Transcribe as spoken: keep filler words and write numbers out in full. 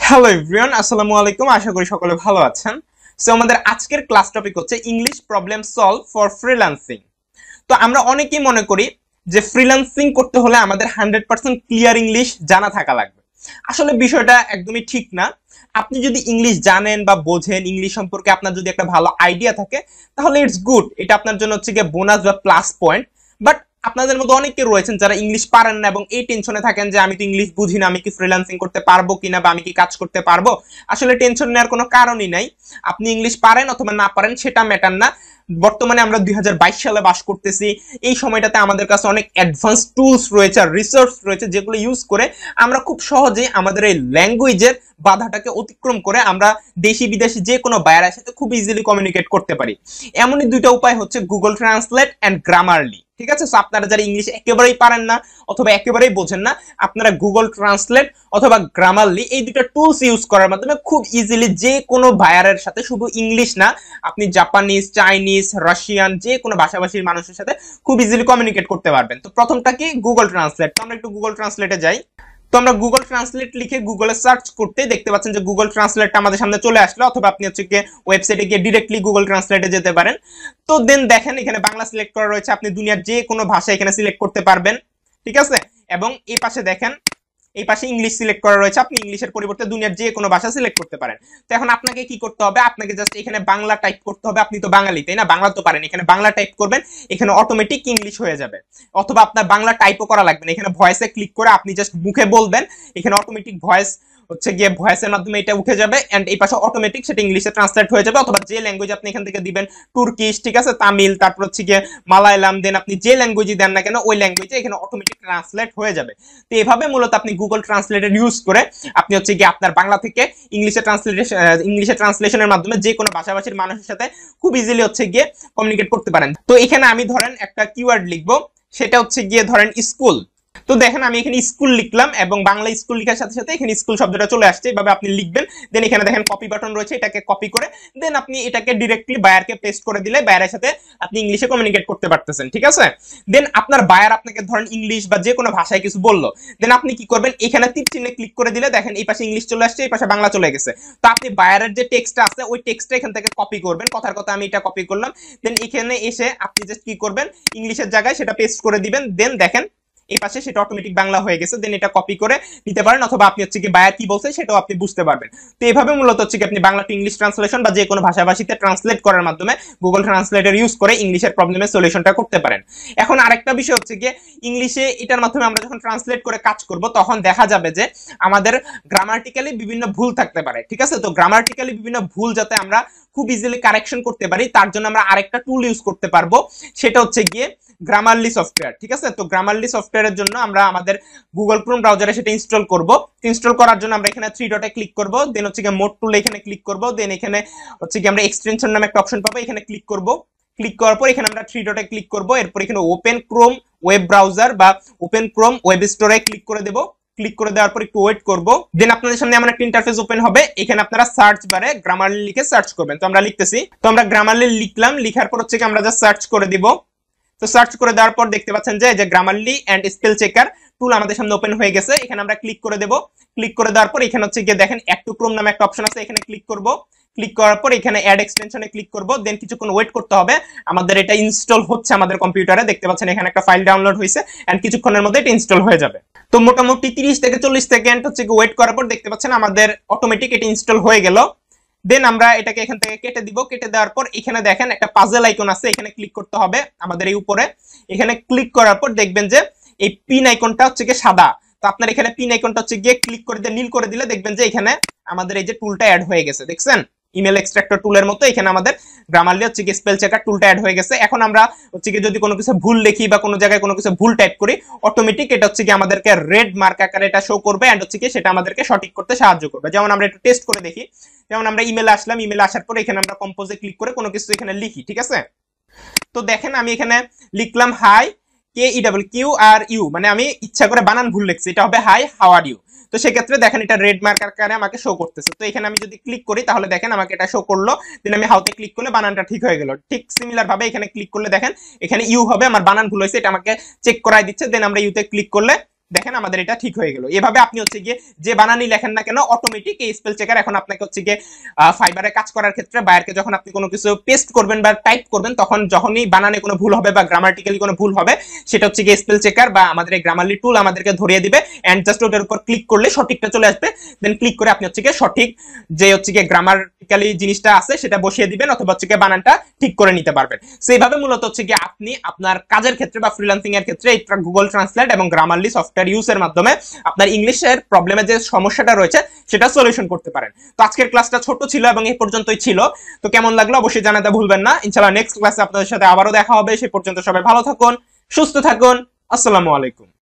Hello everyone, আসসালামু আলাইকুম। আশা করি সকলে ভালো আছেন। সো আমাদের আজকের ক্লাস টপিক হচ্ছে English problem solve for freelancing. তো আমরা অনেকেই মনে করি যে ফ্রিল্যান্সিং করতে হলে আমাদের হান্ড্রেড পার্সেন্ট ক্লিয়ার ইংলিশ জানা থাকা লাগবে। আসলে বিষয়টা একদমই ঠিক না। আপনি যদি ইংলিশ জানেন বা বোঝেন, ইংলিশ সম্পর্কে আপনার যদি একটা ভালো আইডিয়া থাকে, তাহলে ইটস গুড। এটা আপনার জন্য হচ্ছে গিয়ে বোনাস বা প্লাস পয়েন্ট। বাট আপনাদের মধ্যে অনেকে রয়েছেন যারা ইংলিশ পারেন না এবং এই টেনশনে থাকেন যে আমি তো ইংলিশ বুঝি না, আমি কি ফ্রিল্যান্সিং করতে পারবো কিনা বা আমি কি কাজ করতে পারবো। আসলে টেনশন নেওয়ার কোনো কারণই নাই। আপনি ইংলিশ পারেন অথবা না পারেন সেটা ম্যাটার না। বর্তমানে আমরা দুই হাজার বাইশ সালে বাস করতেছি। এই সময়টাতে আমাদের কাছে অনেক অ্যাডভান্স টুলস রয়েছে আর রিসোর্স রয়েছে, যেগুলো ইউজ করে আমরা খুব সহজেই আমাদের এই ল্যাঙ্গুয়েজের বাধাটাকে অতিক্রম করে আমরা দেশি বিদেশি যে কোনো বায়ারের সাথে খুব ইজিলি কমিউনিকেট করতে পারি। এমনই দুইটা উপায় হচ্ছে গুগল ট্রান্সলেট অ্যান্ড গ্রামারলি। ঠিক আছে, সো আপনারা যারা ইংলিশ একেবারেই পারেন না অথবা একেবারেই বোঝেন না, আপনারা গুগল ট্রান্সলেট অথবা গ্রামারলি এই দুটো টুলস ইউজ করার মাধ্যমে খুব ইজিলি যে কোনো বায়ারের সাথে, শুধু ইংলিশ না, আপনি জাপানিজ, চাইনিজ, রাশিয়ান যে কোনো ভাষাভাষীর মানুষের সাথে খুব ইজিলি কমিউনিকেট করতে পারবেন। তো প্রথমটা কি? Google translate. তো আমরা একটু গুগল ট্রান্সলেটে যাই। তো আমরা গুগল ট্রান্সলেট লিখে গুগলে সার্চ করতে দেখতে পাচ্ছেন যে গুগল ট্রান্সলেটটা আমাদের সামনে চলে আসলো, অথবা আপনি হচ্ছে গিয়ে ওয়েবসাইটে গিয়ে ডিরেক্টলি গুগল ট্রান্সলেটে যেতে পারেন। তো দেন দেখেন এখানে বাংলা সিলেক্ট করা রয়েছে, আপনি দুনিয়ার যে কোনো ভাষা এখানে সিলেক্ট করতে পারবেন। ঠিক আছে, এবং এই পাশে দেখেন এই পাশে ইংলিশ সিলেক্ট করা রয়েছে, আপনি ইংলিশের পরিবর্তে দুনিয়ার যে কোনো ভাষা সিলেক্ট করতে পারেন। তো এখন আপনাকে কি করতে হবে? আপনাকে জাস্ট এখানে বাংলা টাইপ করতে হবে। আপনি তো বাঙালি, তাই না? বাংলা তো পারেন, এখানে বাংলা টাইপ করবেন, এখানে অটোমেটিক ইংলিশ হয়ে যাবে। অথবা আপনার বাংলা টাইপও করা লাগবে না, এখানে ভয়েসে ক্লিক করে আপনি জাস্ট মুখে বলবেন, এখানে অটোমেটিক ভয়েস হচ্ছে গিয়ে ভয়েসের মাধ্যমে এটা উঠে যাবে এন্ড এই পাশে অটোমেটিক সেটা ইংলিশে ট্রান্সলেট হয়ে যাবে। অথবা যে ল্যাঙ্গুয়েজ আপনি এখান থেকে দিবেন, তুর্কিশ, ঠিক আছে, তামিল, তারপর হচ্ছে গিয়ে মালায়ালাম, দেন আপনি যে ল্যাঙ্গুয়েজই দেন না কেন ওই ল্যাঙ্গুয়েজে এখানে অটোমেটিক ট্রান্সলেট হয়ে যাবে। তো এভাবে মূলত আপনি গুগল ট্রান্সলেটর ইউজ করে আপনি হচ্ছে গিয়ে আপনার বাংলা থেকে ইংলিশে ট্রান্সলেশন ইংলিশে ট্রান্সলেশনের মাধ্যমে যে কোনো ভাষাভাষীর মানুষের সাথে খুব ইজিলি হচ্ছে গিয়ে কমিউনিকেট করতে পারেন। তো এখানে আমি ধরেন একটা কিওয়ার্ড লিখবো, সেটা হচ্ছে গিয়ে ধরেন স্কুল। তো দেখেন আমি এখানে স্কুল লিখলাম এবং বাংলা স্কুল লেখার সাথে সাথে এখানে স্কুল শব্দটা চলে আসছে। এভাবে আপনি লিখবেন, দেন এখানে দেখেন কপি বাটন রয়েছে, এটাকে কপি করে দেন আপনি এটাকে ডিরেক্টলি বায়ারকে পেস্ট করে দিলে বায়ারের সাথে আপনি ইংলিশে কমিউনিকেট করতে পারতেছেন। ঠিক আছে, দেন আপনার বায়ার আপনাকে ধরেন ইংলিশ বা যে কোনো ভাষায় কিছু বললো, দেন আপনি কি করবেন? এখানে তীর চিহ্নে ক্লিক করে দিলে দেখেন এই পাশে ইংলিশ চলে আসছে, এই পাশে বাংলা চলে গেছে। তো আপনি বায়ারের যে টেক্সটটা আছে ওই টেক্সটটা এখান থেকে কপি করবেন। কথার কথা আমি এটা কপি করলাম, দেন এখানে এসে আপনি জাস্ট কি করবেন? ইংলিশের জায়গায় সেটা পেস্ট করে দিবেন। দেন দেখেন এই পাশে সেটা অটোমেটিক বাংলা হয়ে গেছে। দেন এটা কপি করে নিতে পারেন, অথবা আপনি হচ্ছে কি বায়ার কি বলছে সেটাও আপনি বুঝতে পারবেন। তো এইভাবে মূলত হচ্ছে কি আপনি বাংলা টু ইংলিশ ট্রান্সলেশন বা যে কোনো ভাষাভাষীতে ট্রান্সলেট করার মাধ্যমে গুগল ট্রান্সলেটর ইউজ করে ইংলিশের প্রবলেমের সলিউশনটা করতে পারেন। এখন আরেকটা বিষয় হচ্ছে কি, ইংলিশে এটার মাধ্যমে আমরা যখন ট্রান্সলেট করে কাজ করব তখন দেখা যাবে যে আমাদের গ্রামাটিক্যালি বিভিন্ন ভুল থাকতে পারে। ঠিক আছে, তো গ্রামাটিক্যালি বিভিন্ন ভুল যাতে আমরা খুব ইজিলি কারেকশন করতে পারি তার জন্য আমরা আরেকটা টুল ইউজ করতে পারবো, সেটা হচ্ছে গিয়ে গ্রামারলি সফটওয়্যার। ঠিক আছে, তো গ্রামারলি সফটওয়্যারের জন্য আমরা আমাদের গুগল ক্রোম ব্রাউজারে সেটা ইনস্টল করব। ইনস্টল করার জন্য আমরা এখানে থ্রি ডটে ক্লিক করব, দেন হচ্ছে গিয়ে মোড টুলে এখানে ক্লিক করব, দেন এখানে হচ্ছে গিয়ে আমরা এক্সটেনশন নামে একটা অপশন পাবো, এখানে ক্লিক করব। ক্লিক করার পর এখানে আমরা থ্রি ডটে ক্লিক করব, এরপর এখানে ওপেন ক্রোম ওয়েব ব্রাউজার বা ওপেন ক্রোম ওয়েব স্টোরে ক্লিক করে দেব। ক্লিক করে দেওয়ার পর একটু ওয়েট করব, দেন আপনাদের সামনে এমন একটা ইন্টারফেস ওপেন হবে। এখানে আপনারা সার্চ বারে গ্রামারলি লিখে সার্চ করবেন। তো আমরা লিখতেছি, তো আমরা গ্রামারলি লিখলাম, লিখার পর হচ্ছে কি আমরা জাস্ট সার্চ করে দিব। তো সার্চ করে দেওয়ার পর দেখতে পাচ্ছেন যে যে Grammarly and spell checker tool আমাদের সামনে ওপেন হয়ে গেছে। এখানে আমরা ক্লিক করে দেব। ক্লিক করে দেওয়ার পর এখানে হচ্ছে গিয়ে দেখেন অ্যাড টু ক্রোম নামে একটা অপশন আছে, এখানে ক্লিক করব। ক্লিক করার পর এখানে অ্যাড এক্সটেনশনে ক্লিক করব, দেন কিছুক্ষণ ওয়েট করতে হবে। আমাদের এটা ইনস্টল হচ্ছে আমাদের কম্পিউটারে, দেখতে পাচ্ছেন এখানে একটা ফাইল ডাউনলোড হয়েছে এন্ড কিছুক্ষণের মধ্যে এটা ইনস্টল হয়ে যাবে। তো মোটামুটি তিরিশ থেকে চল্লিশ সেকেন্ড হচ্ছে ওয়েট করার পর দেখতে পাচ্ছেন আমাদের অটোমেটিক এটা ইনস্টল হয়ে গেল। দেন আমরা এটাকে এখান থেকে কেটে দিব। কেটে দেওয়ার পর এখানে দেখেন একটা পাজল আইকন আছে, এখানে ক্লিক করতে হবে আমাদের এই উপরে। এখানে ক্লিক করার পর দেখবেন যে এই পিন আইকনটা হচ্ছে গিয়ে সাদা। তো আপনার এখানে পিন আইকনটা হচ্ছে গিয়ে ক্লিক করে দিয়ে নীল করে দিলে দেখবেন যে এখানে আমাদের এই যে টুলটা অ্যাড হয়ে গেছে। দেখছেন ইমেল এক্সট্রাক্টর টুলের মতো এখানে আমাদের গ্রামারলি হচ্ছে কি স্পেল চেকার টুলটা অ্যাড হয়ে গেছে। এখন আমরা হচ্ছে কি যদি কোনো কিছু ভুল লিখি বা কোনো জায়গায় কোনো কিছু ভুল টাইপ করি, অটোমেটিক এটা হচ্ছে কি আমাদেরকে রেড মার্ক আকারে এটা শো করবে এন্ড হচ্ছে কি সেটা আমাদেরকে সঠিক করতে সাহায্য করবে। যেমন আমরা একটু টেস্ট করে দেখি, যেমন আমরা ইমেলে আসলাম, ইমেলে আসার পরে এখানে আমরা কম্পোজে ক্লিক করে কোনো কিছু এখানে লিখি। ঠিক আছে, তো দেখেন আমি এখানে লিখলাম hi K E double Q R U, মানে আমি ইচ্ছা করে বানান ভুল লিখছি, এটা হবে হাই হাউ আর ইউ। তো সেক্ষেত্রে দেখেন এটা রেড মার্ক আকারে আমাকে শো করতেছে। তো এখানে আমি যদি ক্লিক করি তাহলে দেখেন আমাকে এটা শো করলো, দেন আমি হাউতে ক্লিক করলে বানানটা ঠিক হয়ে গেল। ঠিক সিমিলার ভাবে এখানে ক্লিক করলে দেখেন এখানে ইউ হবে, আমার বানান ভুল হয়েছে এটা আমাকে চেক করাই দিচ্ছে। দেন আমরা ইউতে ক্লিক করলে দেখেন আমাদের এটা ঠিক হয়ে গেল। এভাবে আপনি হচ্ছে গিয়ে যে বানানই লেখেন না কেন অটোমেটিক এই স্পেল চেকার এখন আপনাকে হচ্ছে গিয়ে ফাইবারে কাজ করার ক্ষেত্রে বায়ারকে যখন আপনি কোনো কিছু পেস্ট করবেন বা টাইপ করবেন তখন যখনই বানানে কোনো ভুল হবে বা গ্রামাটিক্যালি কোনো ভুল হবে সেটা হচ্ছে গিয়ে স্পেল চেকার বা আমাদের এই গ্রামারলি টুল আমাদেরকে ধরিয়ে দিবে এন্ড জাস্ট ওটার উপর ক্লিক করলে সঠিকটা চলে আসবে। দেন ক্লিক করে আপনি হচ্ছে গিয়ে সঠিক যে হচ্ছে গিয়ে গ্রামাটিক্যালি জিনিসটা আছে সেটা বসিয়ে দিবেন অথবা হচ্ছে গিয়ে বানানটা ঠিক করে নিতে পারবেন। সেইভাবে মূলত হচ্ছে গিয়ে আপনি আপনার কাজের ক্ষেত্রে বা ফ্রিল্যান্সিং এর ক্ষেত্রে এই গুগল ট্রান্সলেট এবং গ্রামারলি সফটওয়্যার ইউজের মাধ্যমে আপনার ইংলিশের প্রবলেমে যে সমস্যাটা রয়েছে সেটা সলিউশন করতে পারেন। তো আজকের ক্লাসটা ছোট ছিল এবং এই পর্যন্তই ছিল। তো কেমন লাগলো অবশ্যই জানাতে ভুলবেন না। ইনশাআল্লাহ নেক্সট ক্লাসে আপনাদের সাথে আবারও দেখা হবে। সে পর্যন্ত সবাই ভালো থাকুন, সুস্থ থাকুন। আসসালামু আলাইকুম।